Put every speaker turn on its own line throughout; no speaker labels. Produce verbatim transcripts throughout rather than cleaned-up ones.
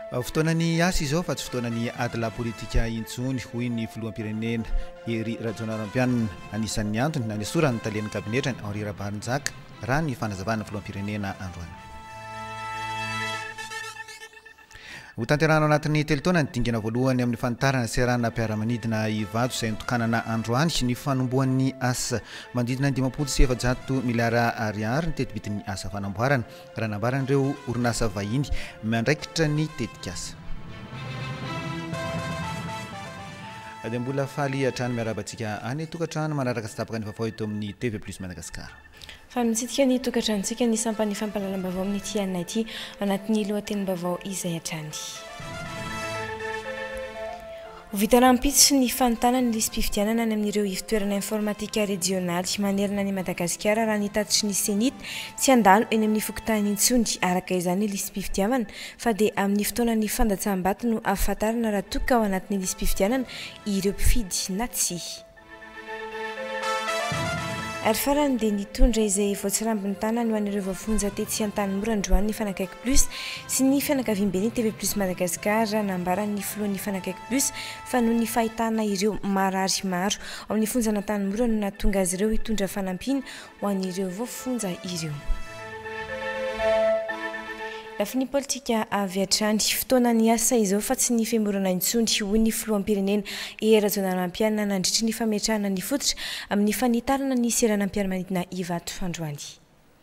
fotoanany asa izao fa tsy fotoanany adala politika intsony hoy ny filoham-pirenena Ery Rajaonarimampianina anisan'ny antony na nisorany talian'ny kabinetrany Henri Rabarinjaka raha ny fanazavana filoham-pirenena androany. Ho tanterahana anatin'ny telotona ny dingana voalohany amin'ny fantarana serana mpiara-manidina Ivato izay nitokanana androany ny fanombohan'ny asa mandidina ny dimampolo sy efajato miliara ariary ny teti-bitin'ny asa fanamboarana raha nambaran'ireo orinasa vahiny mandraikitra ny tetikasa. Dia mbola faly hatrany miarabantsika any tokantrano manaraka sy tapaka ny vaovao eto amin'ny T V plus Madagasikara.
Fa mitsika ny tokantranontsika ny sampany fampalalam-baovao amin'ny ity anay ity anatin'ny lohatenim-baovao izay hatrany. Vita rampitso ny fantanany lisam-pifidianana any amin'ireo ivitoerana informatika regionaly manerana ny Madagasikara raha nitatitry ny senit tsy andalo eny amin'ny fokotany intsony araka izany lisam-pifidianana fa dia amin'ny fotoanan'ny fandatsaham-bato no ahafantarana raha toka ao anatin'ny lisam-pifidianana ireo mpifidy na tsy. Ary farany dia nitondra izay voatsirambiny tana no an'ireo vafonja tetsy an-tanimora androany ny Fanakaiky Plus sy ny fianakaviam-ben'ny T V plus Madagasikara nambaran'ny filohan'ny Fanakaiky Plus fa noho ny fahitana ireo marary maro ao amin'ny fonjana tanimora no nahatonga azy ireo hitondra fanampiana ho an'ireo vafonja ireo. Lafa ny politika avy hatrany fotoana ny asa izao fa tsy ny fiamorana intsony hoy ny filoham-pirenena Ery Rajaonarimampianina nandritry ny fametrahana ny fototra amin'ny fanitarana ny serana mpiara-manidina Ivato androany.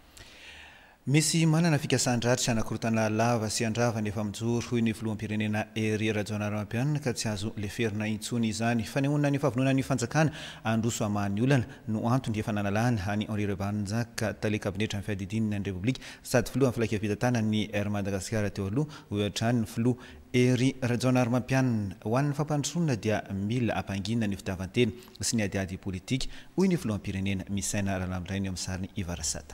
Misy manana fikasan-dratry anakorotana lava sy andravana efa mijoro hoy ny filoham-pirenena Ery Rajaonarimampianina ka tsy azo leferina intsony izany fanehoana ny fahavonona ny fanjakana androso amahany olana no antony efa nanalana any Henri Rabarinjaka tale kabinetra amin'ny fiadidinina ny Repoblika sady filoha filaka vitatana ny Air Madagasikara teo aloha ho hatrany ny filoha Ery Rajaonarimampianina ho an'ny fampandrosoana dia mila ampangina ny fitiavan-tena sy ny adiady politika hoy ny filoham-pirenena Misaina Ralamindray amin'ny sariny Ivarasata.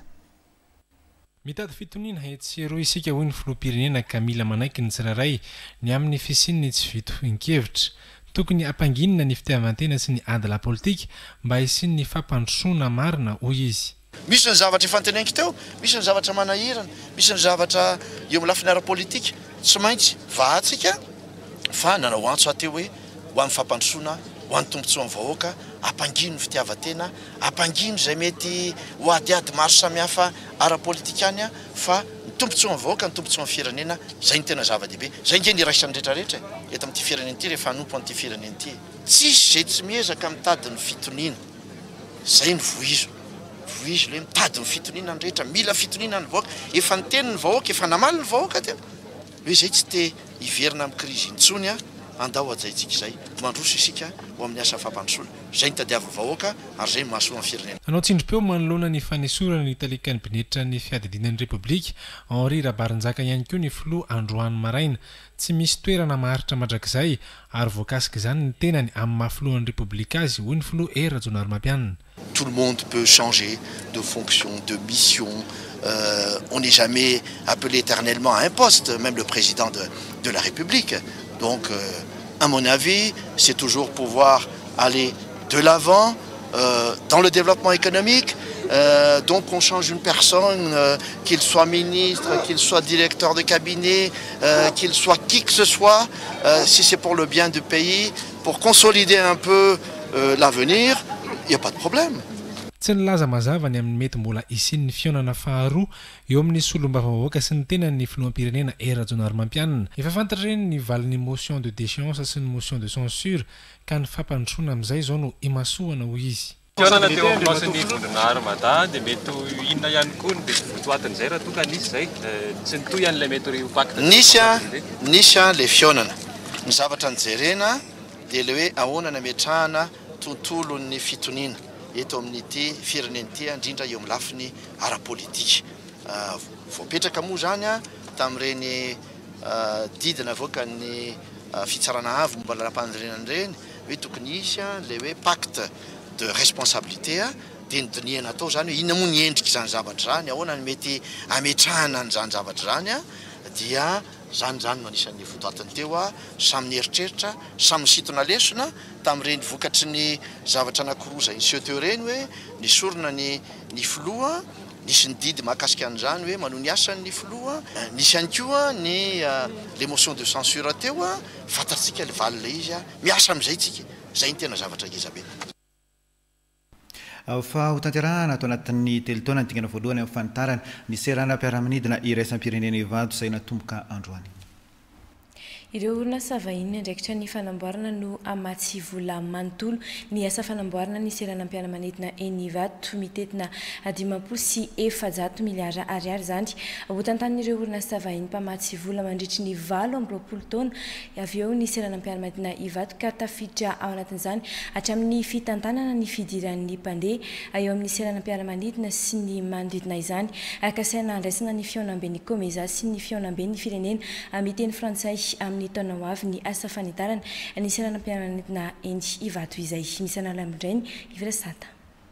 Mitady fitoniana hetsero isika hoy ny filoham-pirenena ka mila manaiky ny tsirairay ny amin'ny fisininy tsy vitoin-kevitra tokony ampanginina ny fitiavan-tena sy ny adala politika mba hisiny ny fampandrosoana marina hoy izy.
Misy ny zavatra fantenainky teo, misy ny zavatra manahirana, misy ny zavatra eo amin'ny lafiny ara-politika tsy maintsy vahatsika fa nanao antso ateo hoe ho amin'ny fampandrosoana ho an'ny tombontsoan'ny vahoaka ampangino ny fitiavan-tena ampangino izay mety ho adiady maro samihafa ara-politikany fa ny tombontsoan'ny vahoaka ny tombontsoan'ny firenena izay ny tena zava-dehibe izay nge ny raisany rehetrarehetra eto amin'ity firenena ity rehefa hanompo an'ity firenena ity tsisy izay tsy miezaka mitady ny fitoniana izay ny vohizo vohizo le mitady ny fitoniana ny rehetra mila fitoniana ny vahoaka efa ny teny ny vahoaka efa namaly ny vahoaka tena hoe izay tsy te hiverina amin'ny krizy intsony a andao ajaitsika izay mandroso isika ho amin'ny asa fampandrosoana izay ny tadiava vahoaka ary izay mahasoa amin'ny firenena.
Anao tsindrim-peo manoloana ny fanesorana ny talikan'ny mpinetra ny fiadidinan'ny Repoblika Henri Rabarinjaka ihany koa ny filoha androany maraina tsy misy toerana maharitra mandrakizay ary voakasika izany ny tenany amin'ny mahafilohan'ny Repoblika azy hoy ny filoha Ery Rajaonarimampianina.
Tout le monde peut changer de fonction, de mission. Euh, on n'est jamais appelé éternellement à un poste, même le président de, de la République. Donc, euh, à mon avis, c'est toujours pouvoir aller de l'avant euh, dans le développement économique. Euh, donc, on change une personne, euh, qu'il soit ministre, qu'il soit directeur de cabinet, euh, qu'il soit qui que ce soit, euh, si c'est pour le bien du pays, pour consolider un peu euh, l'avenir, il n'y a pas de problème.
Tsy nilaza mazava ny amin'ny mety mbola isin'ny fionana faharoa eo amin'ny solombavam-bahoaka sy ny tenany filoham-pirenena Ery Rajaonarimampianina. Efa fantatra reny ny valin'ny motion de déchéance sy ny motion de censure ka ny fampandrosoana amin'izay izao no imasoana hoy izy.
Fiorana teo amin'ny plasin'ny volana Ramadan dia mety inona ihany koa ny votoatin'izay raha toka nisy izay tsy nitoy an'ilay mety ho pacte.
Nisy a nisy a le fionana ny zavatra nijerena dia le hoe ahoana ny ametrahana tontolon'ny fitoniana eto amin'ity firenena ity indrindra eo amin'ny lafiny ara-politika. Voapetraka moa zany a tamin'ireny didina avoaka ny fitsarana avy momba lalam-pandrenana ireny hoe tokony isy le hoe pacte de responsabilité dia nidinihana atao zany hoe inona moa ny endrika izany zavatra zany ahoana ny mety ametrahana an'izany zavatra zany a dia zany zany no anisan'ny votoatiny teo a samyny eritreritra samy misitona lesona tamin'ireny vokatry ny zavatra anankiroa zay niseho teo reny hoe ny sorona ny ny filoha nisy ny didy mahakasika an'izany hoe manao ny asan'ny filoha nisy ihany koa ny l'émotion de censure teo a fantatsika le valina izy a miasa amin'izay tsika zay ny tena zavatra ngezabe
fa ho tanterahana atao anatin'ny telotaona ny tingana voalohany amin'ny fanitarana ny seranam-piaramanidina iraisam-pirenena Ivato izay natomboka androany.
Ireo orinasa vahiny andraikitra ny fanamboarana no amatsy vola manontolo ny asa fanamboarana ny seranam-piaramanidina eny Ivato mitetina dimampolo sy efajato miliara ariary zany hotantan'ireo orinasa vahiny mpamatsy vola mandritry ny valo amby roapolo taona avy eo ny seranam-piaramanidina Ivato ka tafiditra ao anatin'izany hatramin'ny fitantanana ny fidiran'ny mpandeha eo amin'ny seranam-piaramanidina sy ny manodidina izany akasaina andraisana ny fionamben'ny Komeza sy ny fionamben'ny firenena amiteny frantsay amin'ny ny taona ho avy ny asa fanitarana ny seranam-piaramanidina eny Ivato izay misy analamindray ny Ivirasata.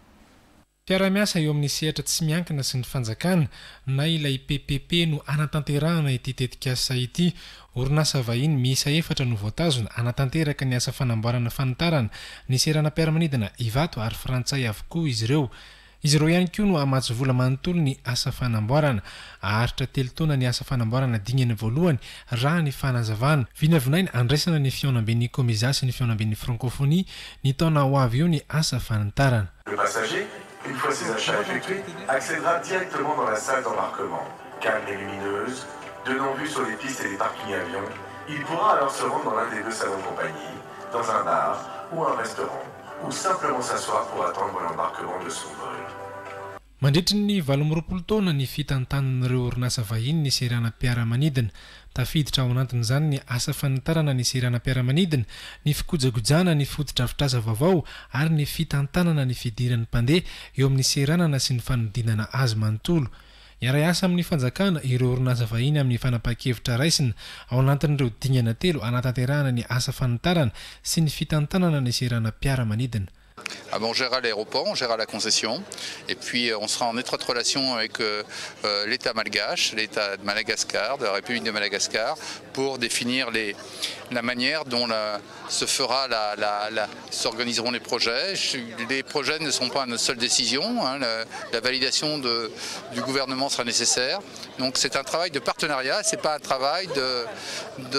Fiara-miasa eo amin'ny sehatra tsy miankina sy ny fanjakana na ilay P P P no anatanterahana ity tetika asa ity. Orinasa vahiny miisa efatra no voatazona anatanteraka ny asa fanamboarana fanitarana ny seranam-piaramanidina Ivato ary frantsay avokoa izy ireo. Izy ireo ihany koa no amatsy vola manontolo ny asa fanamboarana aharitra telotaona ny asa fanamboarana dingany voalohany raha ny fanazavana vinavinainy andraisana ny fionamben'ny Komeza sy ny fionamben'ny francophonie ny taona ho avy eo ny asa fanitarana.
Le passager, une fois ses achats effectués, accédera directement dans la salle d'embarquement. Calme et lumineuse, donnant vue sur les pistes et les parkings avions, il pourra alors se rendre dans l'un des deux salons compagnie, dans un bar ou un restaurant, ou simplement s'asseoir pour attendre l'embarquement de son vol.
Mandritry ny valo amby roapolo taona ny fitantanan'ireo orinasa vahiny ny seranam-piaramanidina tafiditra ao anatin'izany ny asa fanitarana ny seranam-piaramanidina ny fikojagojana ny fotodrafitrasa vaovao ary ny fitantanana ny fidiran'ny mpandeha eo amin'ny seranana sy ny fanodinana azy manontolo. Iara asa amin'ny fanjakana ireo orinasa vahiny amin'ny fanapa-kevitra raisina ao anatin'ireo dingana telo anatanterahana ny asa fanitarana sy ny fitantanana ny seranam-piaramanidina.
Ah bon, on gérera l'aéroport, on gérera la concession, et puis euh, on sera en étroite relation avec euh, euh, l'État malgache, l'État de Madagascar, de la République de Madagascar, pour définir les, la manière dont la, se fera, la, la, la, s'organiseront les projets. Les projets ne sont pas notre seule décision, hein, la, la validation de, du gouvernement sera nécessaire. Donc c'est un travail de partenariat, c'est pas un travail de, de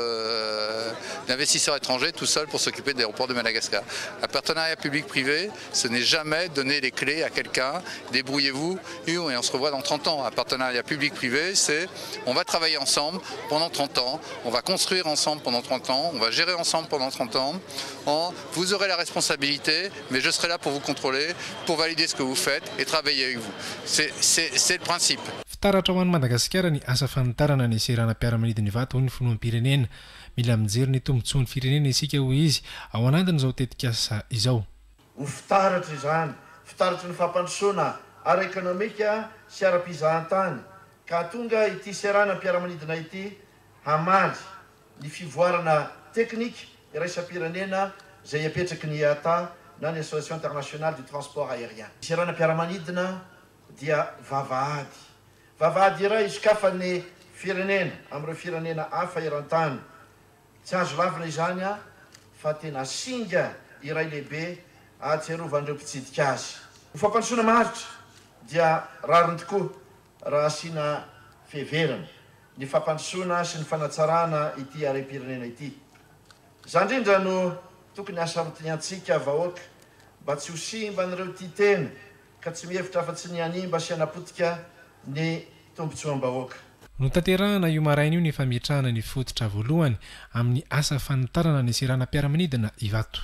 euh, d'investisseurs étrangers tout seul pour s'occuper de l'aéroport de Madagascar. Un partenariat public-privé, ce n'est jamais donner les clés à quelqu'un, débrouillez-vous et on se revoit dans trente ans. Un partenariat public-privé, c'est on va travailler ensemble pendant trente ans, on va construire ensemble pendant trente ans, on va gérer ensemble pendant trente ans. En, vous aurez la responsabilité, mais je serai là pour vous contrôler, pour valider ce que vous faites et travailler avec vous. C'est, c'est, c'est le principe.
Fitaratra ho an'i Madagasikara ny asa fanitarana ny seranam-piaramanidina Ivato ho ny filoham-pirenena. Mila mijery ny tombontsoan'ny firenena isika ho izy ao anatin'izao tetika asa izao.
Ho fitaratra izany, fitaratra ny fampandrosoana ara ekonomika sy ara-pizahantany ka tonga ity seranam-piaramanidina ity hamaly ny fivoarana teknika iraisam-pirenena izay apetraky ny I A T A na ny Association internationale du transport aérien. Seranam-piaramanidina dia vavahady. Vavahady iray izy ka fa ny firenena amin'ireo firenena hafa eran-tany. Tsy azo lavina izany a fa tena singa iray lehibe ahatsiarovandreo mpitsidika azy. Ho fampandrosoana maharitra dia rariny tokoa raha asiana fiheverana ny fampandrosoana sy ny fanatsarana ity harem-pirenena ity. Izany indrindra no tokony asarotiny antsika vahoaka mba tsy ho simba an'ireo ity tena ka tsy mihevitra afa-tsy ny animba sy hanapotika ny tombotsoam-bahoaka.
No tanterahana io maraina io ny fametrahana ny fototra voalohany amin'ny asa fanitarana ny seranam-piaramanidina Ivato.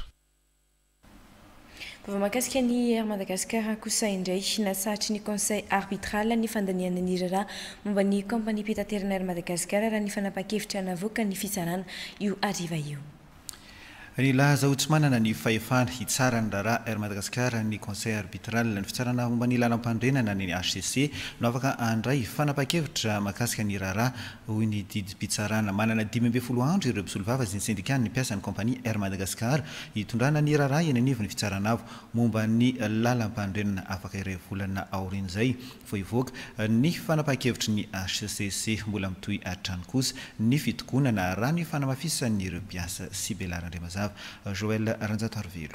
Vao mahakasika ny Air Madagascar kosa indray nasatry ny conseil arbitral ny fandaniana ny rara momba ny kompani mpitaterana Air Madagascar raha ny fanapa-kevitra navoaka ny fitsarana io ariva io.
ny laza ho tsy manana ny fahefana hitsara ny raharaha air Madagascar ny conseil arbitral ny fitsarana momba ny lalam-pandrenana ny H C C no afaka andray fanapa-kevitra mahakasika ny raharaha hoy ny didim-pitsarana manana dimy amby folo andro ireo mpisolo vava sy ny syndicat ny mpiasa ny compagnie air Madagascar hitondrana ny raharaha eny anivony fitsaranavo momba ny lalam-pandrenana afaka iray volana aorin'izay foi voaka ny fanapa-kevitry ny H C C mbola mitohy atrany kosa ny fitokonana raha ny fanamafisany ireo mpiasa sy belarandre mazava Joël Ranjato Arvelo.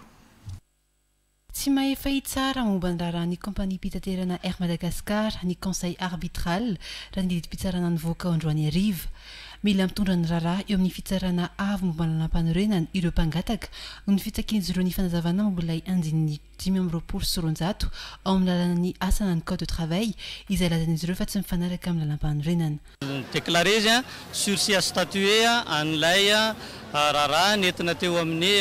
Tsy mahefa hitsara momba ny raharaha ny kompania mpitaterana Air Madagascar ny conseil arbitral raha ny didim-pitsarana nivoaka ao androany hariva. Mila mitondra ny raharaha eo amin'ny fitsarana avy momba ny lalam-panorenana ireo mpangataka no ny fitakian'izy ireo ny fanazavana momba ilay andininy dimy amby roapolo sy roanjato ao amin'ny lalana asana ny code de travail izay lazan'izy ireo fa tsy mifanaraka amin'ny lalam-panorenana.
Déclaré izy sursis à statuer an'ilay raharaha nentina teo amin'ny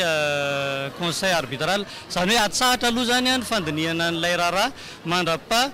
conseil arbitral zany hoe atsahatra aloha zany ny fandinihana an'ilay raharaha mandrapa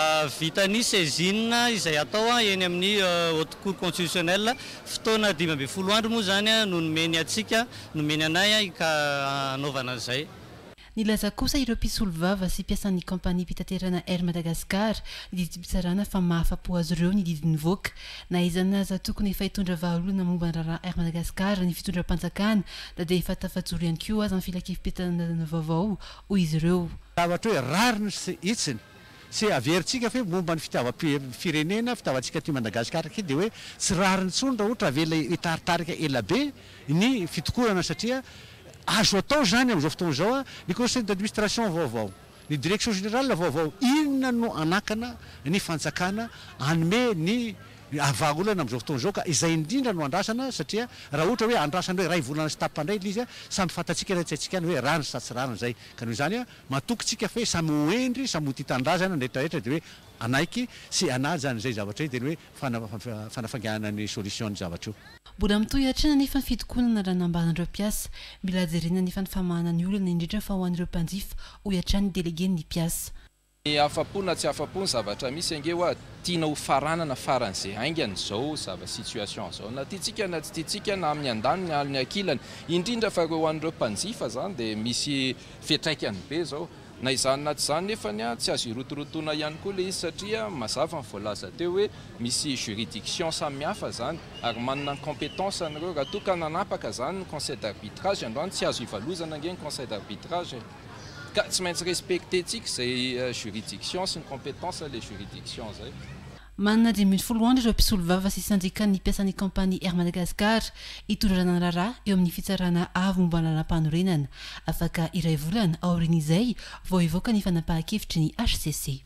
vitany saisine izay atao eny amin'ny haute cour constitutionnelle fotoana dimy amby folo andro moa zany no nomeny atsika nomeny anay ka anaovana izay.
Nilaza kosa ireo mpisolo vava sy mpiasan'ny kompania mpitaterana Air Madagascar ny didim-pitsarana fa mahafapo azy ireo ny didiny voaka na izany aza tokony efa hitondra vahaolona momba ny raharaha Air Madagascar ny fitondram-panjakana da dia efa tafajoro ihany koa azy amin'ny filakevim-pitanana vaovao hoy izy ireo.
Zavatra hoe rariny sy itsiny sy averintsika fe momba ny fitaovam-pirenena fitaovantsika ty Madagasikara ke dia hoe tsy rariny tsony raha ohatra avela hitaritarika ela be ny fitokorana satria azo atao zany amin'izao fotoana izao ny conseil d'administration vaovao ny direction générale vaovao inona no anakana ny fanjakana anome ny avaolana amin'izao fotoana izao ka izay indrindra no andrasana satria raha ohatra hoe andrasana hoe ray volana sy tapandray izy samy fantatsika raha tsy atsika hoe rano sa tsy rano zay ka noho izany matokytsika fe samy hoendry samy hotitandrazana rehetrarehetra dia hoe anaiky sy anahy zany zay zavatra dia hoe fanafanganana ny solution ny zavatra io.
Mbola mitohy hatrana nefa ny fitokonana raha nambaran'ireo mpiasa mila jerena nefa ny famahana ny olona indrindra fa ho an'ireo mpanjifa hoy hatrany délégué ny mpiasa.
Ny afapona tsy afapona zavatra misy ange hoe tiana ho faranana faran'izay aingany zao zava situation zao na tiatsika na tsy tiatsika na amin'ny andaniny na amin'ny ankilany indrindra fa ho an'ireo mpanjifa zany dia misy fiatraikany be zao na izany na tsy izany nefa ny tsy azo irotorotoana ihany koa ilay izy satria mazava ny voalaza teo hoe misy juridiction samihafa zany ary manana ny compétence an'ireo raha toa ka nanapaka zany ny conseil d'arbitrage androany tsy azo ivalozana ange ny conseil d'arbitrage ka tsy maintsy respecté tsika izay juridiction sy ny compétence le juridiction zay.
Manana dimy ambin'ny folo andro ireo mpisolo vava sy syndicat ny mpiasan'ny kompania Air Madagascar hitondrana raharaha eo amin'ny fitsarana avy momba ny lalam-panorenana afaka iray volana aorin'izay vao hivoaka ny fanapahan-kevitry ny H C C.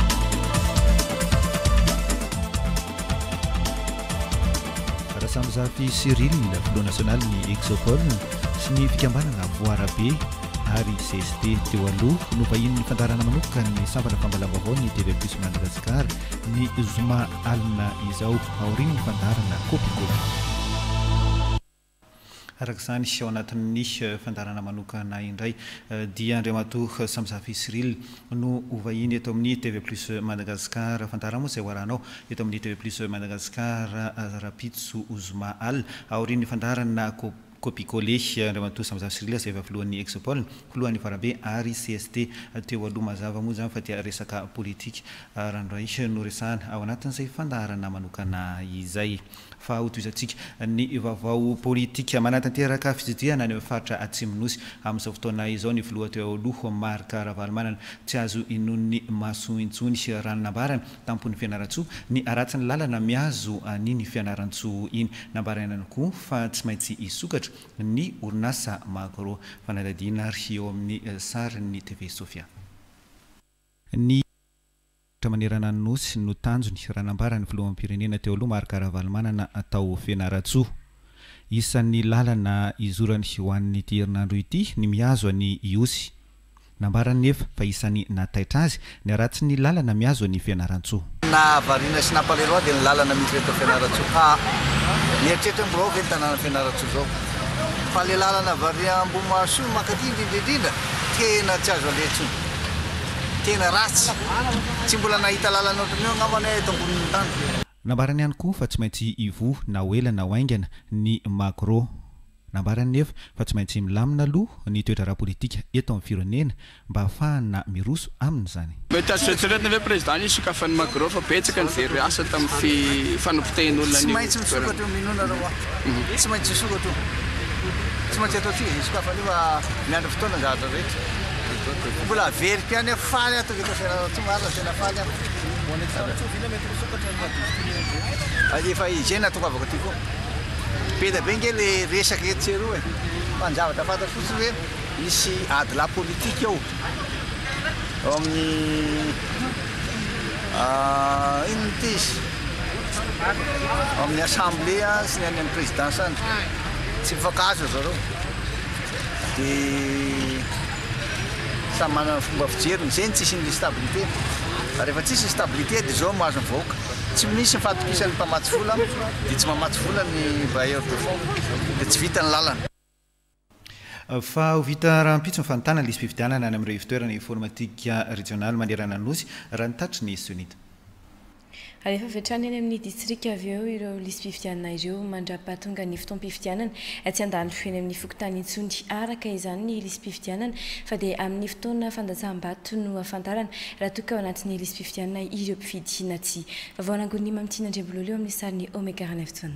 Rasamizafy Cyril filoha national ny Exopol sy ny fikambanana voarabe ary C S T teo aloha no vahiny ny fandarana manoka ny sampana fambalavaovao ny T V plus Madagascar ny Zuma alina izao aoriny ny fandarana kopikopy. Araka izany ao anatin'ny fandarana manokana indray dia Andriamatoa Samizafy Cyril no hovahiny eto amin'ny T V plus Madagascar fandarana moa izay hoaranao eto amin'ny T V plus Madagascar Rapitso Zuma al aoriny ny fandarana kopikopy Kopikole Andriamatoa Samizafy Cyril izay efa filohan'ny Exopol filohan'ny Voarabe ary C S T teo aloha mazava moa zany fa dia resaka politika randray no resahana ao anatin'izay fandarana manokana izay fa hotoizantsika ny vaovao politika manatanteraka fitsidiana any amin'ny faritra Atsimonosy amin'izao fotoana izao ny filoha teo aloha Marc Ravalomanana tsy azo inon'ny maso intsony ranonambarana tampony fianaratsoa ny aratsiny lalana miazo aniny fianaratsoa iny nambarana ihany koa fa tsy maintsy isokatra ny orinasa Macro fanadadiana ary eo amin'ny sarin'ny T V Sofia. Ny manerana ny nosy no tanjony ranambarany filohan'ny pirenena teo aloha Marc Ravalomanana atao fianaratsoa isan'ny lalana izorany ho an'ity herinandro ity ny miazo any iosy nambarany nefa fa isan'ny nataitra azy ny aratsy ny lalana miazo any fianaratsoa
na varina sy nampaleroa dia ny lalana misy reto fianaratsoa fa mieritreritra mborao ve ny tanàna fianaratsoa zao fa le lalana varia Ambohimaso makatỳ indrindrindrindra tena tsy azo aletsony tena ratsy tsy mbola nahita lalana ohatran'io angambany eto ambonin'ny tany.
Nambarany ihany koa fa tsy maintsy ivo na oela na oaingana ny Macro nambarany nefa fa tsy maintsy milamina aloha ny toetra ara-politika eto amin'ny firenena mba ahafahana miroso amin'izany.
Metatsiretsirety ve président izy sokafany Macron fa betsaka ny very asa tamin'ny fanompotehan'olona
tsy maintsy misokatra minona raha tsy maintsy misokatra tsy maintsy atao tsika izy sokafany fa miandry fotoana zahatra rehetra mbola very mpiany faly ato vita tsy marina tena faly ato efa izay natokavako ty koa beda be nge le resaka eto tseroa e fanjavatra fantatra fotsiny hoe misy ady la politique ao ao amin'ny inona ty izy ao amin'ny assemblée sy ny any amin'ny présidence any tsy mifakazo zareo dia samy manana fomba fijeriny zay ny tsisy ny stabilité rehefa tsisy ny stabilité dia zao mahazo mivahoaka tsy misy mifatokisany mpamatsy vola dia tsy mamatsy vola ny bailleur de fonds dia tsy vita ny lalana.
Fa ho vita rahampitso nyfanontana lisy mpividianana any amin'ireo fitoerana informatika régional manerana ny nosy raha nitatry ny sonita.
Rehefa vetrany any amin'ny distrika avy eo ireo lisy mpividianana ireo mandrapahatonga ny fotoam-pividianana tsy andalo feny amin'ny fokotany intsony araka izany ny lisy mpividianana fa dia amin'ny fotoana fandatsaham-bato no afantarana raha toa ka ao anatin'ny lisy mpividianana ireo mpividy na tsy. Vavaonangony mamtina andrebololeo amin'ny sariny Omega Ranefton.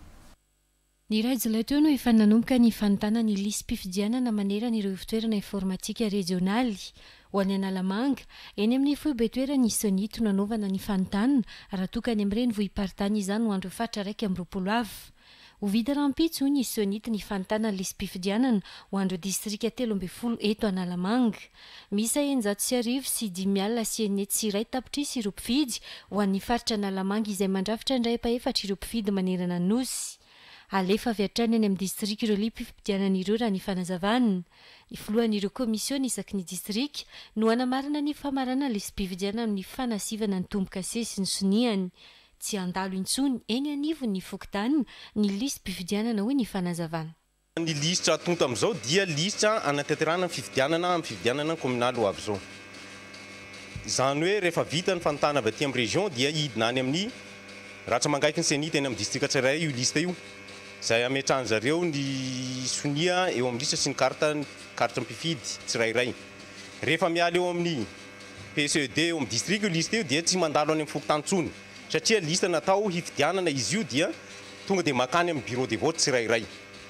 Ny rajylay teo no efa nanomboka ny fanontana ny lisy mpividianana manerana ireo fitoerana informatika regionaly ho any Analamanga eny amin'ny foibe toerana ny sonito nanaovana ny fanontana raha toka any amin'ireny vohim-paritany izany ho andro fatra raika amby roapolo avy. Ho vita rahampitso ny sonito ny fanontana lisy mpividianana ho andro distrika telo amby folo eto Analamanga. Misy eninjato sy arivo sy dimy alina sy enety sy iray tapitrisa ireo mpividy ho an'ny faritra Analamanga izay mandrafitra indray epa-efatra ireo mpividy manerana ny nosy. Alefa avy hatrany any amin'ny distrika ireo lisy mpividianana ireo raha ny fanazavana. Ny filohan'ireo komisiona isaky ny distrika no hanamarina ny famarana lisy mpividianana amin'ny fanasivana ny tombo-kase sy ny soniany. Tsy andalo intsony eny anivo ny fokotany ny lisy mpividianana hoy ny fanazavana.
Ny lisitra atonta amin'izao dia lisitra anatanterahana ny fividianana amin'ny fividianana kominaly ho avy izao. Izany hoe rehefa vita ny fanontana avy aty amin'ny région dia hidina any amin'ny ratsa mangaiky ny senita eny amin'ny distrika tsirairay io lista io. Izay ametrahany zareo ny sonia eo amin'ny lista sy ny karta karta mpifidy tsirairay. Rehefa miala eo amin'ny P C E D eo amin'ny distrika io lista io dia tsy mandalo any amin'ny fokotantsony satria lista natao hividianana izy io dia tonga dia makany amin'ny bureau de vote tsirairay.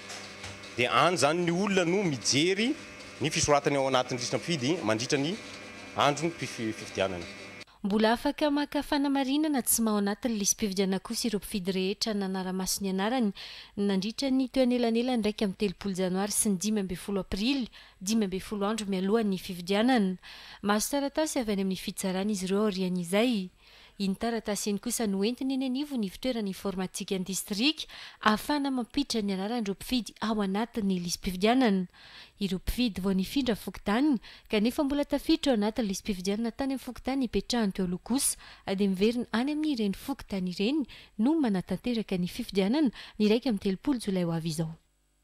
Dia any zany ny olona no mijery ny fisoratany ao anatin'ny lista mpifidy mandritra ny andro ny fividianana.
Mbola afaka maka fanamarinana tsy mao anatin'ny lisy mpividianana kosa ireo mpifidy rehetra nanara-maso ny anarany nandritra ny teo anelanelany raika amin'ny telopolo janoary sy ny dimy ambin'ny folo aprily dimy ambin'ny folo andro mialohan'ny fividianana. Mahazo taratasy avy any amin'ny fitsarana izy ireo aorian'izay. Iny taratasy eny kosa no entiny eny anivo ny fitoerana informatika ny distrika ahafahana mampiditra ny anaran'ireo mpifidy ao anatin'ny lisy mpividianana. Ireo mpifidy vao nifindra fokotany kanefa mbola tafiditra ao anatin'ny lisy mpividianana tany amin'ny fokotany ipetrahany teo aloha kosa dia miverina any amin'ny ireny fokotany ireny no manatanteraka ny fividianana ny raika amin'ny telopolo jolay ho avy izao.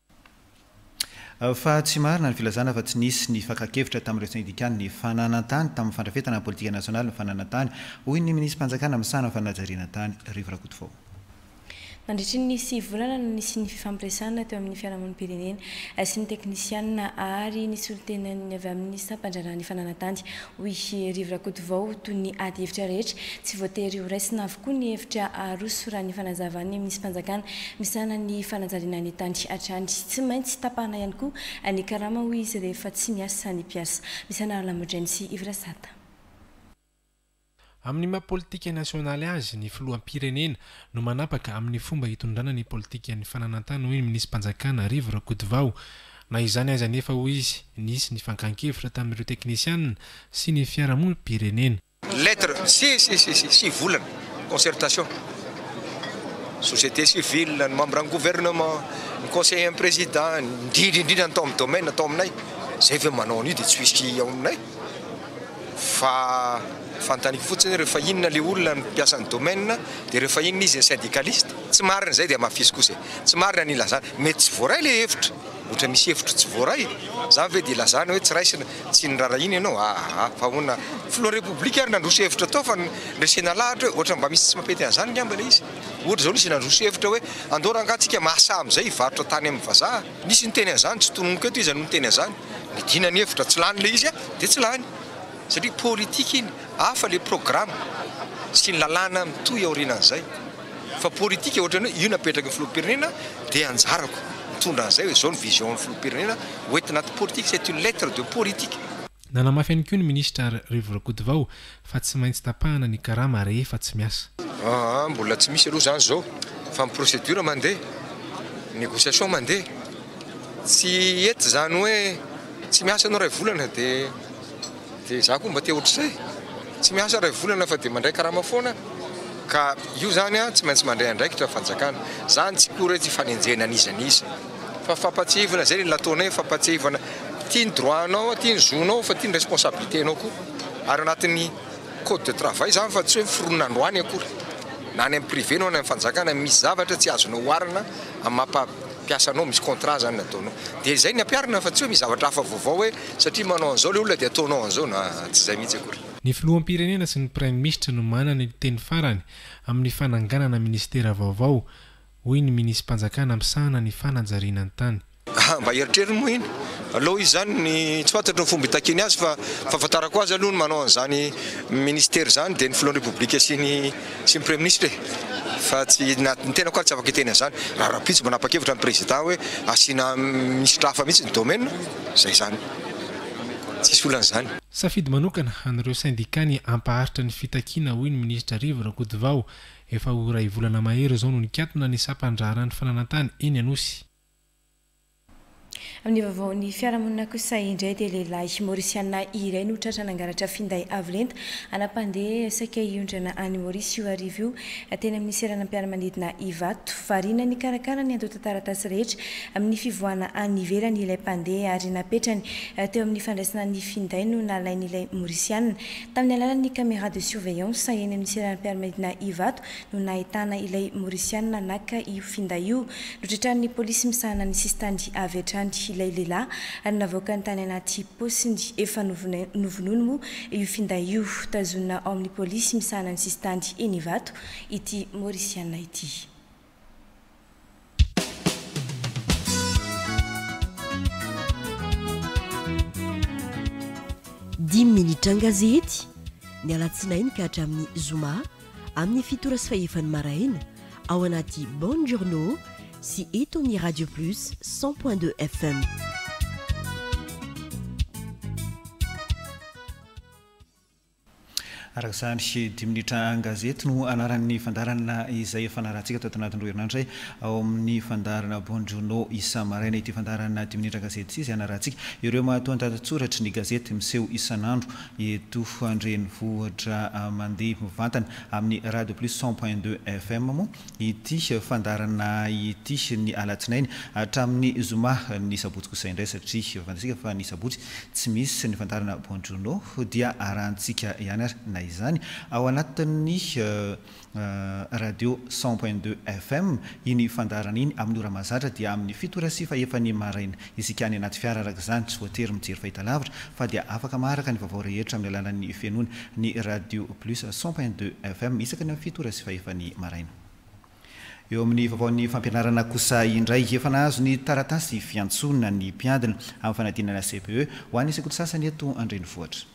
Fa tsy marina ny filazana fa tsy nisy ny fakakevitra tamin'ireo sindikany ny fananantany tamin'ny fandrafetana politika nasionaly ny fananantany hoy ny minisy mpanjakana misana fanajariana tany Rivo Rakotovao.
Nandritry ny sy volana no nisy ny fifampiresana teo amin'ny fiarahamonimpirenena sy ny teknisianina ary ny solotenany avy amin'ny sampandrarany fananantany hoy Rivo Rakotovao toy ny ady hevitra rehetra tsy voatery ho raisina avokoa ny hevitra aroso raha ny fanazavany minisy mpanjakana misana ny fanajariana ny tany hatrany tsy maintsy tapahana ihany koa ny karama hoy izy rehefa tsy miasa ny mpiasa misana lamodreny sy ivrasata.
Amin'ny maha-politika nasionaly azy ny filoham-pirenena no manapaka amin'ny fomba hitondrana ny politika ny fananantany hoy ny minisy mpanjakana Rivo Rakotovao. Na izany aza nefa hoy izy nisy ny fankankevitra tamin'ireo teknisianina sy ny fiarahamonim-pirenena.
Lettre si si si si si volana concertation. Société civile, ny membre du gouvernement, ny conseiller président, ndrindra indrindra atao amin'ny domaine atao aminay. Zay ve manao an'io dia tsy misy ao aminay. Fa fantany fotsiny rehefa inona le olona mpiasa ny domaine dia rehefa inona izy syndicaliste tsy marina zay dia mafisy kosa tsy marina ny lazana mety tsy voaray le hevitra ohatra misy hevitra tsy voaray zany ve dia lazana hoe tsy raisina tsy ny rara iny ianao ah fa hoana filoha république ary nandroso hevitra tao fa resena lahatra hoe ohatra mba misy tsy mampety an'izany ngamba le izy ohatra zao nisy nandroso hevitra hoe andorangatsika mahasa am'izay ivarotra tany amin'ny vazaha nisy niteny an'izany tsy tononoka eto izy no niteny an'izany nidina ny hevitra tsy lany le izy a dia tsy lany satria politika iny hafa le programme sy ny lalàna mitoy aorinan'izay fa politika ohatra ny hoe io napetraka ny filoham-pirenena dia anjarako mitondra an'izay hoe zao ny vision ny filoham-pirenena hoentina aty politique c'est une lettre de politique.
nanamafy ihany koa ny ministra Rivorakotovao fa tsy maintsy tapahana ny karama rehefa tsy miasa.
Ah, mbola tsy misy aloha zany zao fa ny procédure mandeha négociation mandeha tsy ety zany hoe tsy miasa anao ray volana dia dia za koa mba te ohatr'izay tsy miasa ray volana fa dia mandray karama foana ka io zany a tsy maintsy mandray andraikitra fanjakana zany tsy koa rety fanenjena an'izan'iza fa fampatsiahivana zay ny lataonay fampatsiahivana tia ny droit anao tia ny zonao fa tia ny responsabilité anao koa ary anatin'ny code de travail zany fa tsy hoe fironona androany akory na any amin'ny privé nao na amin'ny fanjakana misy zavatra tsy azonao oharina amin'ny mampampiasanao misy contrat zany nataonao dia izay ny ampiarina fa tsy hoe misy zavatra hafa vaovao hoe satria manao an'izao le olona dia ataonao an'izao na tsy izay mihitsy akory.
Ny filoham-pirenena sy ny prime ministre no manana ny teny farany amin'ny fananganana ministera vaovao hoy ny minisy-mpanjakana misahana ny fanajariana ny tany.
Mba heritreriny moa iny aloha izy zany ny tsy fantatry ny fomba itakeny azy fa fahafantarako azy aloha ny manao an'izany ministera zany dia ny filohan'ny république sy ny sy ny premier ministre fa tsy ny tena koa tsy afaka hiteny an'izany raha rapitsy mba napakevitra ny président hoe asiana ministre hafa mihitsy ny domaine zay zany tsisy olan'izany.
Safidy manokana an'ireo syndicat ny ampaharitra ny fitakiana hoy ny ministra Rivorakotovao efa ho ray volana mahery zao no nikatona ny sampandraharahan'ny fananantany eny Anosy.
Amin'ny vaovaon'ny fiarahamonina kosa indray dia lehilahy Maorisiana iray no tratra nangaratra finday avolenta anapandeha saika iondrana any Maorisy io arivo io teny amin'ny seranam-piaramanidina Ivato variana ny karakara ny andota taratasy rehetra amin'ny fivoahana any ivelany ilay mpandeha ary napetrany teo amin'ny fandraisana ny finday no nalainy ilay Maorisiana tamin'ny alalan'ny caméra de surveillance eny amin'ny seranam-piaramanidina Ivato no nahitana ilay Maorisiana naka io finday io notritran'ny polisy misahana ny sistany avy hatrany ilay lehilahy ary navoaka ny tany anaty posiny efa novonono moa io finday io tazona ao amin'ny polisy misahana ny sistany eny Ivato ity Maorisiana ity.
dimy minitra an-gazety ny alatsinainy ka hatramin'ny zoma amin'ny fito sy fahefany maraina ao anaty Bonne Journaux si eto amin'ny Radio Plus cent point deux F M.
araka izany dimy minitra an-gazety no anaran'ny fandarana izay fanarahantsika tato anatin'ny roa herinandro ao amin'ny fandarana Bonne Journaux isa maraina ity fandarana dimy minitra gazety ity izay anarahantsika ireo mahatoa an-tatatsoratra ny gazety miseho isan'andro eto andrenivohitra mandeha mivantana amin'ny Radio Plus cent point deux F M moa ity fandarana ity ny alatsinainy hatramin'ny zoma ny sabotsy kosa indray satria fantatsika fa ny sabotsy tsy misy ny fandarana Bonne Journaux dia arahantsika ihany ary na izany ao anatin'ny uh, uh, radio cent point deux F M iny fandarana iny amin'ny ora mahazatra dia amin'ny fito sy fahefany maraina isika any anaty fiara araka izany tsy voatery mijery fahitalavitra fa dia afaka maharaka ny vaovao rehetra amin'ny alalan'ny fianoana ny Radio Plus cent point deux F M isaka ny fito sy fahefany maraina. Eo amin'ny vaovaon'ny fampianarana kosa indray efa nahazo ny taratasy fiantsonana ny mpiadina amin'ny fanadinana C P E ho an'ny sekoly sasany eto andrenivohitra.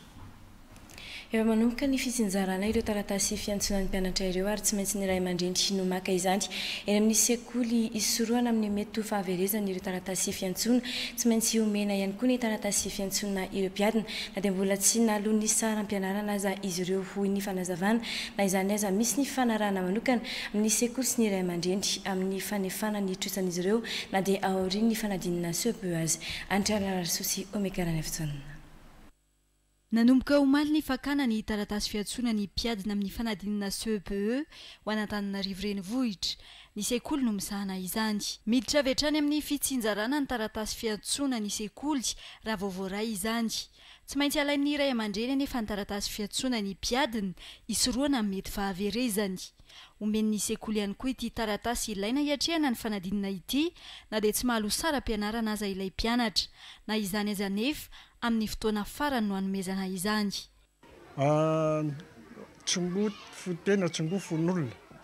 Eo manomboka ny fisinjarana ireo taratasy fiantsonan'ny mpianatra ireo ary tsy maintsy ny ray aman-dreny no maka izany eny amin'ny sekoly isoroana amin'ny mety ho fahaverezana ireo taratasy fiantsona tsy maintsy omena ihany koa ny taratasy fiantsona ireo mpiadina na dia mbola tsy nalony ny saram-pianarana aza izy ireo hoy ny fanazavana na izany aza misy ny fanarahana manokana amin'ny sekoly sy ny ray aman-dreny amin'ny fanefana ny trosan'izy ireo na dia aorian'ny fanadinana C P E azy antrarara sosy omekarany avitsonina.
Nanomboka omaly ny fakana ny taratasy fiantsona ny mpiadina amin'ny fanadinana C P E ho an'Antananarivo renivohitra ny sekoly no misahana izany. Miditra avy hatrany amin'ny fitsinjarana ny taratasy fiantsona ny sekoly raha vao voaray izany. Tsy maintsy alain'ny ray aman-dreny anefa ny taratasy fiantsona ny mpiadina isoroana amin'ny mety fahaverezany. Omen'ny sekoly ihany koa ity taratasy ilaina hiatrehana ny fanadinana ity na dia tsy mahalo saram-pianarana aza ilay mpianatra na izany aza nefa amin'ny fotoana farany no hanomezana izany.
Tsongo fotena tsongo fon'olona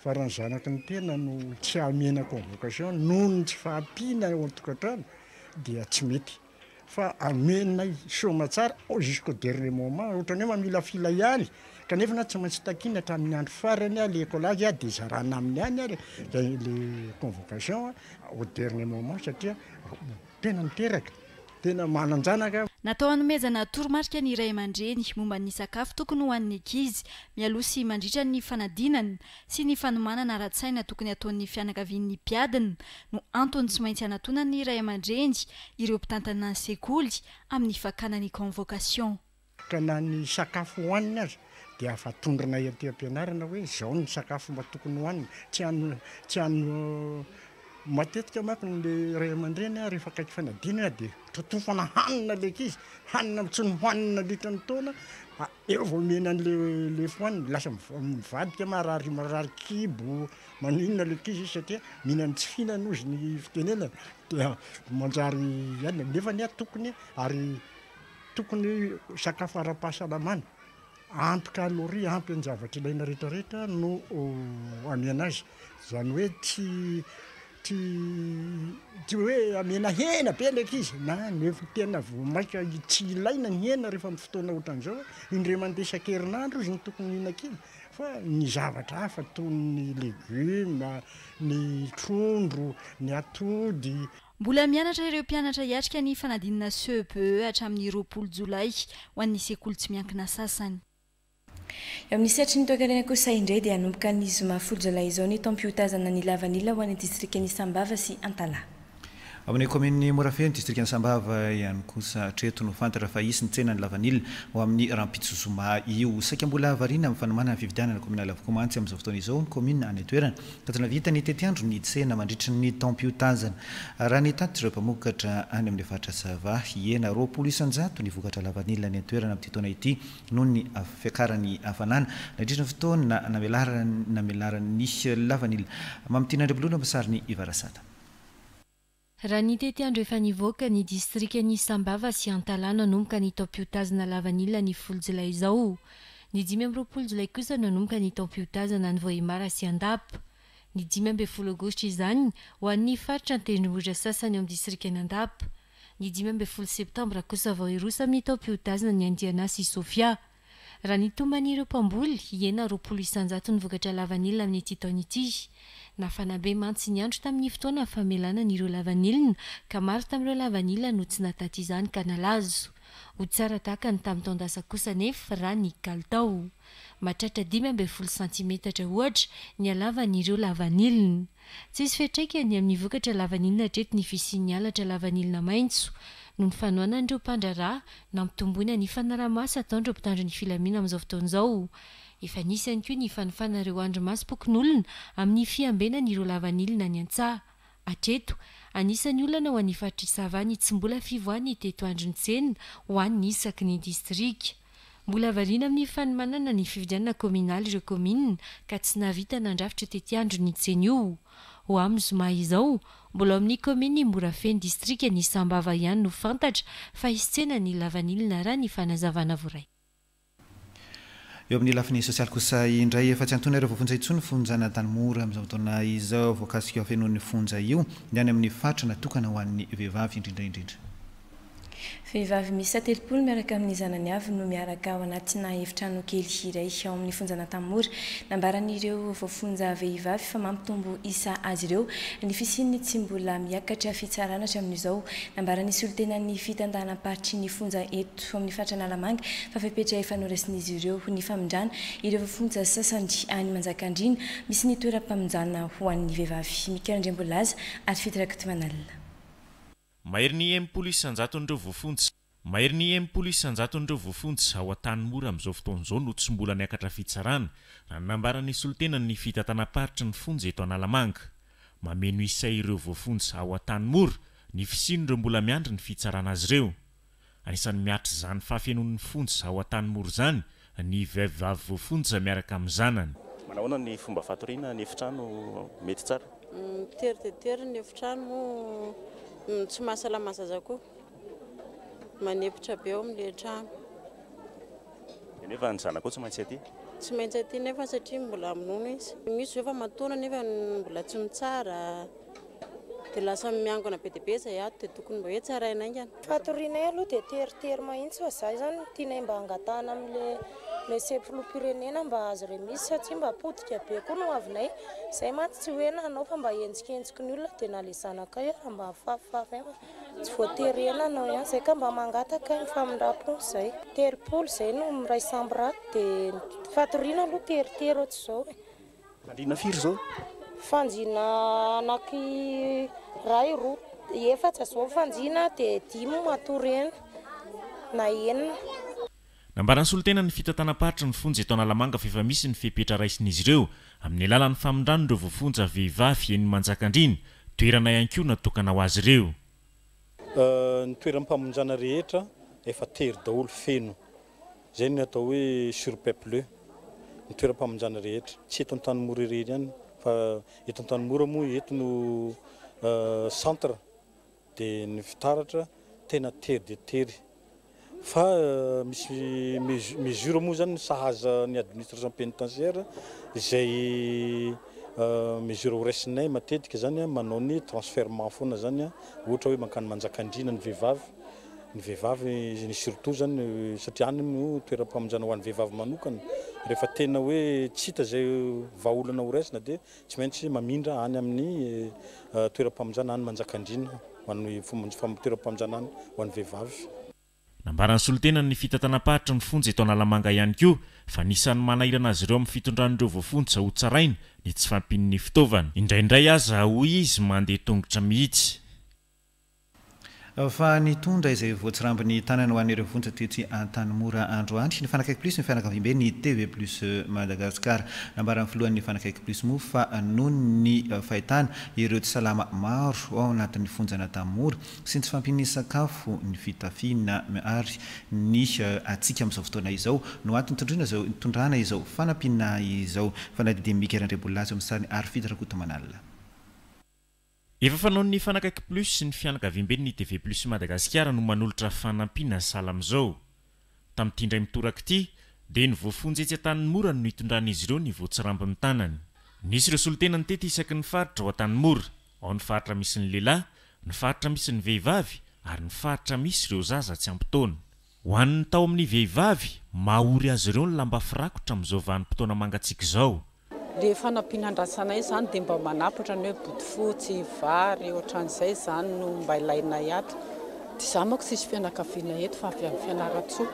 fa raha ny zanaky ny tena no tsy amena convocation noho ny tsy fahampiana eo an-tokantrano dia tsy mety fa amenay soma tsara jusqu'au dernier moment ohatrany hoe mamila fila ihany kanefa na tsy maintsy takiny hatramin'ny andro farany a le écolazy a dia zarana amin'ny any ary le convocation au dernier moment satria tena miteraka tena mananjanaka.
Natao hanomezana toromarika ny iray aman-dreny momba ny sakafo tokony ho an'ny ankizy mialoha sy mandritra ny fanadinana sy ny fanomanana ara-tsaina tokony ataon'ny fianakavian'ny mpiadina no antony tsy maintsy anatona ny iray aman-dreny ireo mpitantana ny sekoly amin'ny fakana ny convocation.
Ka na ny sakafo hohanina azy dia afa tondrina ety am-pianarana hoe izao ny sakafo mba tokony hohanina tsy hano tsy hano matetika manko le ray aman-dreny rehefa akaiky fanadinana dia totofana hanina le ankizy hanina tsy nohanina litra ny taona eo vao mena an'le le fohanina lasa mivadika marary marary kibo maninona le ankizy satria mihinany tsy fihinana ozy ny fitenenana dia manjary ihany nefa ny a tokony ary tokony sakafo ara-pahasalamana ampy kaloria ampy ny zavatra ilaina rehetrarehetra no amiana azy zany hoe tsy tsy tsy hoe amena hena be le ankizy na nefa tena vomaika tsy ilaina ny hena rehefa amin'ny fotoana ohatran'izao indray mandeha isan-kerinandro izy ny tokony mihinan-kina fa ny zavatra hafa toy ny legioma ny trondro ny atody.
Mbola mianatra ireo mpianatra hiatrika ny fanadinana C E P E hatramin'ny roapolo jolay ho an'ny sekoly tsy miankina sasany.
Eo amin'ny sehatry ny toekarena kosa indray dia hanomboka ny zoma folo jolay izao ny taom-piotazana ny lavanila ho an'ny distrikany Sambava sy Antala.
Amin'ny commune Morafeny distrikany Sambava ihany kosa treto no fantatra fa isy ny tsena ny lavanila ho amin'ny rampitsozoma io saika mbola variana amin'ny fanomanana ny fividianana kominaly avokoa mantsy amin'izao fotoana izao ny commune any toerana ka tsy navita ny tetiandro ny tsena mandritra ny taom-piotazana raha ny tatitra mpamokatra any amin'ny faritra Sava hiena roapolo isanjato ny vokatra lavanila ny toerana amin'ny fotoana ity noho ny fiakarany hafanana nandritra ny fotoana namelarana namelarany lavanila mamitiny andrembolona basary ny Ivarasata.
Raha ny tetiandro efa nivoaka ny distrikany Sambava sy Antala nanomboka ny taom-piotazana lavanila ny folo jolay izao. Ny dimy amby roapolo jolay kosa nanomboka ny taom-piotazana ny Voahimara sy Andapa. Ny dimy amby folo aogositra izany ho an'ny faritra an-tendrombohitra sasany ao amin'ny distrikany Andapa. Ny dimy amby folo septambra kosa vao irosa amin'ny taom-piotazana ny Andiana sy Sofia. Raha ny tomban'ireo mpamboly hiena roapolo isanjato ny vokatra lavanila amin'ny ity taona ity. Nafanabe mantsy ny andro tamin'ny fotoana famelana n'ireo lavanilina ka maro tamin'ireo lavanila no tsy nataty izany ka nalazo. Ho tsara tahaka ny tamin'ny taondasa kosa nefa raha ny kalitao. Mahatratra dimy amby folo santimetatra ohatra ny halavan'ireo lavanilina. Tsisy fiantraikany amin'ny vokatra lavanilina hatreto ny fisian'ny halatra lavanilina maitso. Noho ny fanoana an'ireo mpandraraha nampitomboina ny fanaraha-maso ataon'ireo mpitandro ny filaminana amin'izao fotoan'izao. Efa nisy ihany koa ny fanofanareo andro-masom-pokon'olona amin'ny fiambenan'ireo lavanilina ny antsaha. Hatreto, anisan'ny olana ho an'ny faritra Sava ny tsy mbola fivoahany teto andro ny tsena ho an'ny isaky ny distrika. Mbola variana amin'ny fanomanana ny fividianana kominaly ireo komina ka tsy nahavita nandrafitra tety andro ny tsena io. Ho amin'ny zoma izao, mbola amin'ny kominy Morafeny distrika ny Sambava ihany no fantatra fa hisy tsena ny lavanilina raha ny fanazavana voray.
Eo amin'ny lafiny sosialy kosa indray efa tsy antony ireo voafonja intsony fonjana tanimora amin'izao fotoana izao voakasika fenoan'ny fonja io ny any amin'ny faritra natokana ho an'ny vehivavy indrindra indrindra.
Vehivavy misy telopolo miaraka amin'ny zanany avy no miaraka ao anatina efitrano kely iray ao amin'ny fonjana tanimora nambaran'ireo voafonja vehivavy fa mampitombo isa azy ireo ny fisiany tsy mbola miakatra fitsarana hatramin'izao nambaran'ny olontenan'ny fitandanam-paritry ny fonja eto amin'ny faritra Analamanga fa fepetra efa norasin'izy ireo ny famindrana ireo voafonja sasany any Manjakandriana misy ny toeram-paminjana ho an'ny vehivavy Mikarandrembolaza ary Fitraky Manalina.
Mahery enimpolo isanjato n'ireo voafonja Mahery enimpolo isanjato n'ireo voafonja ao an-tanimora amin'izao fotoan'izao no tsy mbola niakatra fitsarana raha nambaran'ny solontenany ny fitantanam-paritra ny fonja eto Analamanga. Mameno isa ireo voafonja ao an-tanimora ny fisian'ireo mbola miandry ny fitsarana azy ireo. Anisan'ny miatra izany fafenoan'ny fonja ao an-tanimora izany ny vehivavy voafonja miaraka amin'ny zanany.
Manahoana ny fomba fatoriana ny efitrano mety tsara?
Miteritery ny efitrano tsy mahasalama zaza koa manepitra be ao amin'ilay trano.
Nefa ny zanako tsy maintsy aty?
tsy maintsy aty nefa satria mbola minono izy misy efa matoana nefa mbola tsy ny tsara dia lasa miangona be dia be izay ato dia tokony mba hoe tsarainaingana
fatorinay aloha dia teritery mahitsy fa za zany tianay mba angatahana amin'le le sefiloam-pirenena mba azy re misy satria mba potika be koa no avinay izay mantsy tsy hoe nanao fa mba entsikentsiky ny olona dia nalezanaka io raha mba afafafafy tsy voatery enanao ihany izay ka mba mangataka ny famindram-pony izay teripolo izay no miray samby raha dia fatoriana aloha teritery ohatr' izao
mandrina firy zao
fanjina anaky ray roa efatra zao fanjina dia dimy matorena na enina
nambarany solotena ny fitantanam-paritra ny fonja eto Analamanga fa efa misy ny fepetra raisin'izy ireo amin'ny alalan'ny famindrano ireo voafonja vehivavy eny Manjakandriana toerana ihany koa natokana ho azy ireo.
Ny toeram-pamonjana rehetra efa tery daholo feno izay ny atao hoe surpeuplé ny toeram-pamonjana rehetra tsy eto Antanimora irery ihany fa eto Antanimora moa eto no centre dia ny fitaratra tena tery dia tery fa misy mesure moa zany sahaza ny administration pénitentiaire izay mesure horesinay matetika zany manao ny transferment foana zany ohatra hoe mankany Manjakandriana ny vehivavy ny vehivavy ny surtout zany satria any no toeram-pamonjana ho an'ny vehivavy manokana rehefa tena hoe tsy hita zay vahaolana horesina dia tsy maintsy mamindra any amin'ny toeram-pamonjana any Manjakandriana ho an'ny toeram-pamonjana any ho an'ny vehivavy.
Nambarany solotena ny fitantanam-paritra ny fonja eto Analamanga ihany koa fa nisan'ny manairana azy ireo amin'ny fitondran'ireo voafonja ho tsaraina ny tsy fampin'ny fitaovana indraindray aza hoy izy mandeha tongotra mihitsy.
Fa nitondra izay voatsirambiny tanana ho an'ireo vonjy tetsy Antanimora androany ny fanakaiky plus ny fianakaviam-be ny T V plus Madagascar nambarany filohan'ny fanakaiky plus moa fa noho ny fahitana ireo tsy salama maro ao anatin'ny fonjana Antanimora sy ny tsy fampin'ny sakafo ny fitafiana ary ny atsika amin'izao fotoana izao no antony tondrina izao tondrana izao fanampiana izao fanadidiny Mikeran-Rebolazy amin'ny sariny ary fitarakoto manalina.
Efa fanao ny fanakaiky plus sy ny fianakaviam-be ny T V plus Madagascar no manolotra fanampiana sala amin'izao. Tamin'ity indray mitoraka ity dia ny voafonjy etsy Antanimora no hitondran'izy ireo ny voatsiramby amin'ny tanany. Nisy ireo solotena ny tety isaky ny faritra ao Antanimora, ao ny faritra misy ny lehilahy, ny faritra misy ny vehivavy ary ny faritra misy ireo zaza tsy ampy-taona. Ho an'ny tao amin'ny vehivavy, mahory azy ireo ny lamba firakotra amin'izao vanim-potoana mangatsiaka izao.
Le fanampinan-drasanay zany dia mba manapatra ny hoe bodofotsy, vary, ohatran'izay zany no mba ilaina hiatra. Dia za manko tsisy fianakaviana eto fa avy amin'ny Fianarantsoa.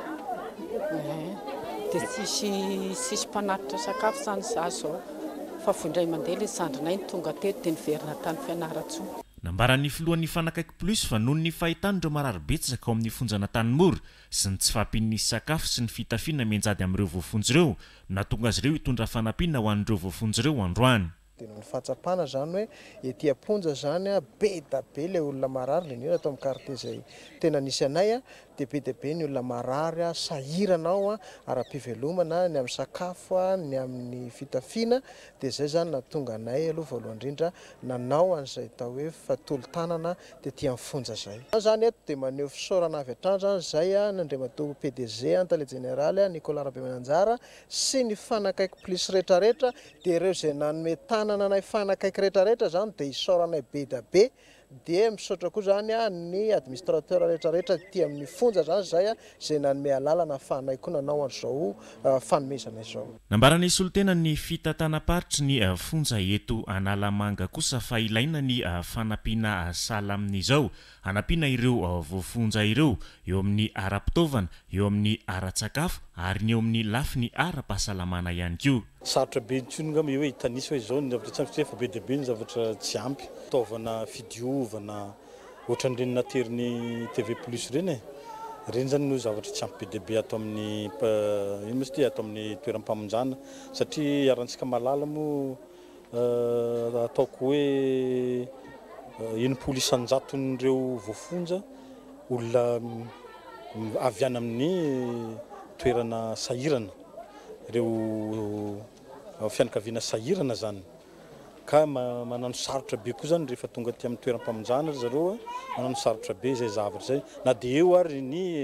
Dia tsisy tsisy mpanatitra sakafo zany za zao. Fa voindray mandeha ilay sandrinay ny tonga teto dia niverina tany Fianarantsoa.
Nambaran'ny filohan'ny fanakaiky plus fa noho ny fahitana ireo marary betsaka ao amin'ny fonjana Antanimora sy ny tsy fahampian'ny sakafo sy ny fitafiana mianjady amin'ireo voafonjy ireo nahatonga azy ireo hitondra fanampiana ho an'ireo voafonjy ireo androany.
Ny fahatsapana zany hoe ety amponja zany be da be le olona marary le niona atao amin'ny quartier zay tena nisy anay dia be dia be ny olona marary sahiranao ara-pivelomana ny amin'ny sakafo ny amin'ny fitafiana dia zay zany nahatonga anay aloha voalohany indrindra nanao an'izay tao hoe fatolo-tanana dia ety amin'ny fonja zay zany eto dia maneho fisaorana avy hatrany zany zay nandriamatoa P D G Antale Général Nicolas Rabemananjara sy ny fanakaiky plus rehetrarehetra dia ireo zay nanome tanana anay fanakaiky rehetrarehetra zany dia isaoranay be da be dia misaotra koa zany ny administrateur rehetrarehetra ty amin'ny fonja zany zay zay nanome alalana fanay koa nanao an'izao fanomezana izao.
Nambarany solotena ny fitantanam-paritra ny fonja eto Analamanga kosa fa ilaina ny fanampiana sala amin'izao hanampiana ireo voafonja ireo eo amin'ny ara-pitaovana eo amin'ny ara-tsakafo ary ny eo amin'ny lafiny ara-pahasalamana ihany koa.
Sarotra be ntsonga hoe hitanisy hoe izao ny zavatra tsy efa be dia be ny zavatra tsy ampy fitaovana fidiovana ohatran'ireny naterin'ny T V plus ireny ireny zany no zavatra tsy ampy be dia be ato amin'ny ino moa ty ato amin'ny toeram-pamonjana satria arantsika malala moa ataoko hoe enimpolo isan-jaton'ireo voafonja olona avy any amin'ny toerana sahirana ireo fianakaviana sahirana zany ka manano sarotra be koa zany rehefa tonga aty amin'ny toeram-pamonjana zareo manano sarotra be zay zavatra zay na dia eo ary ny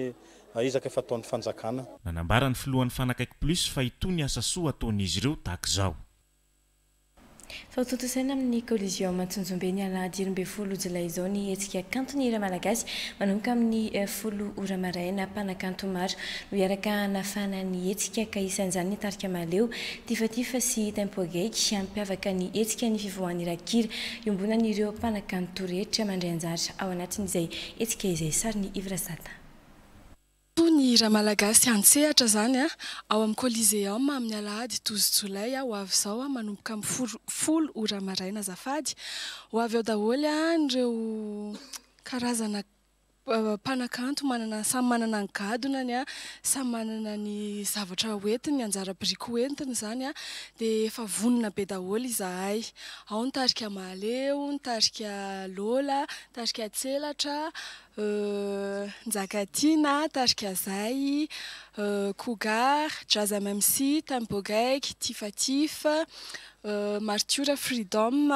izaka efa ataon'ny fanjakana.
Nanambarany filohan'ny fanakaiky plus fa itony asa soa ataon'izy ireo tahaka izao.
Faototosaina amin'ny collision Matsonjombe ny alahady irimbe folo jolay izao ny hetsika kanto ny hira malagasy manomboka amin'ny folo ora maraina mpanakanto maro no iaraka nafana ny hetsika ka isan'izany ny tarika maleo tifatifa sy tempo gaiky ampiavaka ny hetsika ny fivoahan'ny rakira iombonan'ireo mpanakanto rehetra mandray anjara ao anatin'izay hetsika izay sary ny Ivrasata.
Ny hira malagasy antsehatra zany a ao amin'ny Coliseum amin'ny alahady douze jolay ho avy izao a manomboka amin'ny folo ora maraina azafady ho avy ao daholo a ireo karazana mpanakanto manana samy manana ny gadonany a samy manana ny zavatra hoentiny anjara biriky hoentiny zany a dia efa vonona be daholo izahay ao ny tarika maleo ny tarika lola tarika tselatra njakatiana tarika zay cougar jazz M M C tempo gaiky tifatifa martura freedom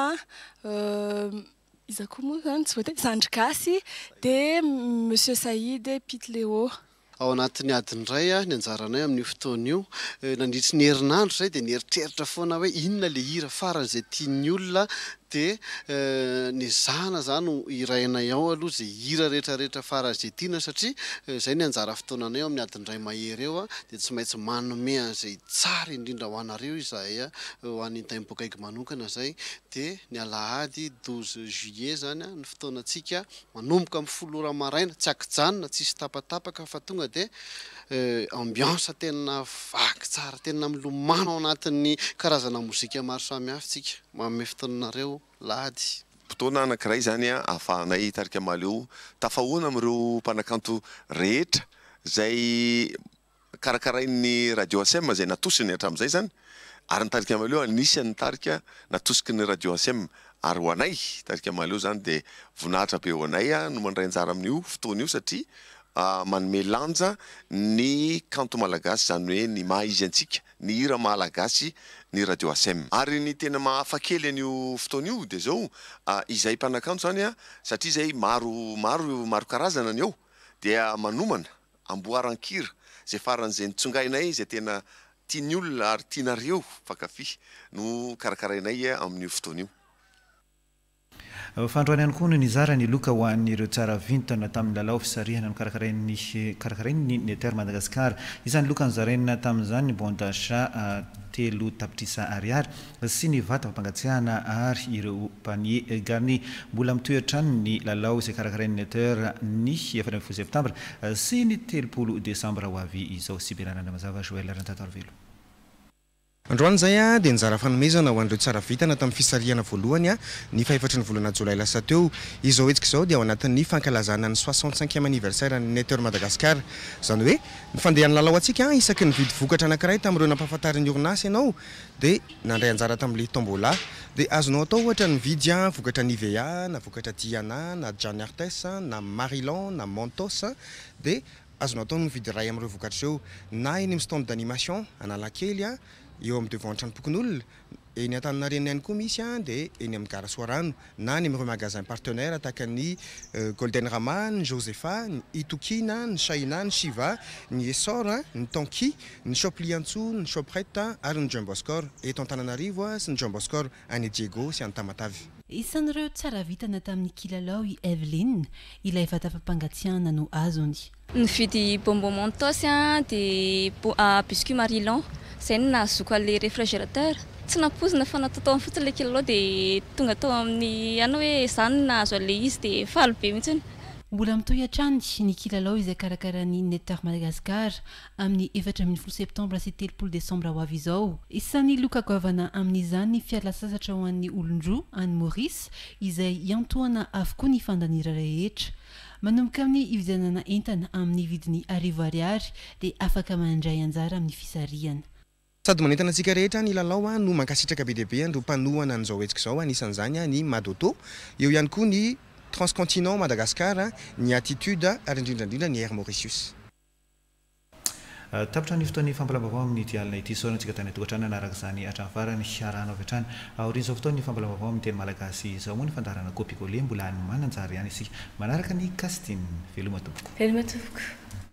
iza koa moa zany tsy voatery Zandrikasy dia Monsieur Saïd Pitleo.
Ao anatin'ny adiny iray a ny anjaranay amin'io fotoana io nandritry ny herinandro zay dia nieritreritra foana hoe inona le hira farany izay tian'ny olona dia ny zana zany irainay ao aloha izay hira rehetrarehetra farany izay tiana satria izay ny anjara fotoananay ao amin'ny adiny iray mahery eo a dia tsy maintsy manome an'izay tsara indrindra ho anareo izahay a ho an'ny tempo gaiky manokana zay dia ny alahady douze juillet zany a ny fotoanantsika manomboka amin'ny folo ora maraina tsy akijanona tsisy tapatapaka fa tonga dia ambiance tena vaky tsara tena milomano ao anatin'ny karazana mozika maro samihafa tsika manome fotoananareo lahady.
Fotoana anankiray zany a ahafahanay tarika maleo tafahoana amin'ireo mpanakanto rehetra zay karakarain'ny radio A S M zay natosiny hatramin'izay zany ary ny tarika maleo anisan'ny tarika natosiky ny radio A S M ary ho anay tarika maleo zany dia voninahitra be ho anay a no mandray anjara amin'io fotoana io satria manome lanja ny kanto malagasy zany hoe ny maha izy antsika ny hira malagasy ny radio A S M ary ny tena mahafakely an'io fotoana io dia zao izay mpanakanto zany a satria izay maro maro maro karazana ny ao dia manomana amboaran-kira zay faran'izay nitsongainay izay tena tiany olona ary tianareo fakafy no karakarainay amin'io fotoana io.
Fandroany ihany koa no nizara ny loka ho an'ireo tsara vintana tamin'ny lalao fisarihana no karakarain'ny karakarain'ny Neter Madagasikara. Izany loka nizaraina tamin'izany ny bon d'achat telo tapitrisa ariary sy ny vata fampangatsiahana ary ireo panier garni mbola mitoetrany ny lalao izay karakarain'ny Neter ny efatra ambin'ny folo septambra sy ny telopolo desambra ho avy izao sibelanana mazava Joël Rantatarvelo.
Androany zay a dia nizara fanomezana ho an'ireo tsara vitana tamin'ny fisarihana voalohany a ny fahefatry ny volana jolay lasa teo izao hetsika izao dia ao anatin'ny fankalazana ny soixante-cinquième anniversaire ny Neter Madagasikara izany hoe ny fandehan'ny lalao antsika isaky ny vidy vokatra anankiray tamin'ireo nampahafantariny orinasy ianao dia nandray anjara tamin'ilay tombola dia azonao atao ohatra ny vidy a vokatra Nivea na vokatra Diana na Gianni Artes na Marilon na Montos dia azonao atao ny vidy ray amin'ireo vokatra ireo na eny amin'ny stand d'animation Analakely a eo amin'ny devantrany Pokon'olona eny Antaninarenina ihany koa misy a dia eny amin'ny Gare Soarano na ny amin'ireo magasin partenaire tahaka ny Golden Rama, ny Josepha, ny Itokina, ny Shaina, ny Shiva, ny Essor, ny Tonki, ny Shop Liantso, ny Shoprette ary ny Jumboscor eto Antananarivo sy ny Jumboscor any Diego sy any Tamatavy.
Isan'ireo tsara vitana tamin'ny kilalao i Evelyn ilay vata fampangatsiahana no azony.
Nividy bonbon Montos dia biscuit Marilon izay no nahazoako an'ilay réfrigérateur tsy nampozina fa natatao amin'ny fotsiny ilay kilalao dia tonga tao amin'ny ano hoe izany nahazo an'ilay izy dia faly be mihitsiny.
Mbola mitohy hatrany ny kilalao izay karakaran'ny Neter Madagasikara amin'ny efatra ambin'ny folo septambra sy telopolo desambra ho avy izao. Isan'ny loka goavana amin'izany ny fialasasatra ho an'ny olon-droa any Maurice izay iantohana avokoa ny fandanira rehetra. Manomboka amin'ny hividianana entana amin'ny vidiny arivo ariary dia afaka mandray anjara amin'ny fisarihana.
Sady manentana antsika rehetra ny lalao no mankasitraka be dia be andreo mpanohana an'izao hetsika izao anisan'izany ny Madoto, eo ihany koa ny Transcontinent Madagascar, ny Attitude ary indrindrandrindra ny Air Mauritius.
Tapitra ny fotoan'ny fampalambavao amin'ny dialina ity saorantsika tany tokatrana naraka izany hatramin'ny farany arahana avy hatrany aorian'izao fotoan'ny fampalambavao amin'ny teny malagasy izao moa ny fandarana kopikole mbola ny mananjara ihany isika manaraka ny Castine veloma tompoko.
Veloma tompoko.